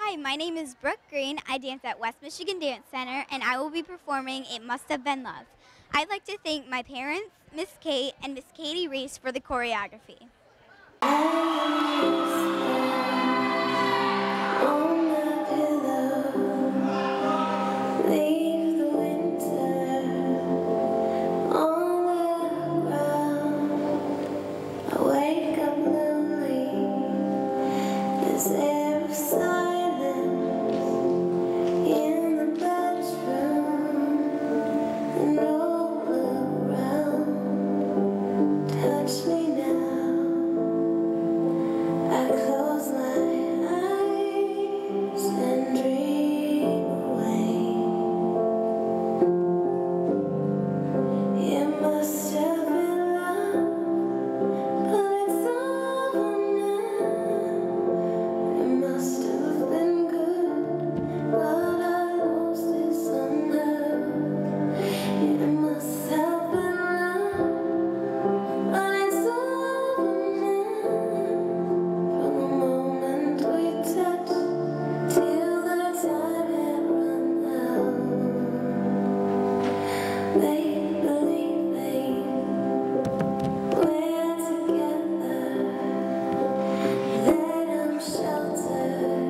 Hi, my name is Brooke Green. I dance at West Michigan Dance Center, and I will be performing It Must Have Been Love. I'd like to thank my parents, Miss Kate, and Miss Katie Reese for the choreography. Shelter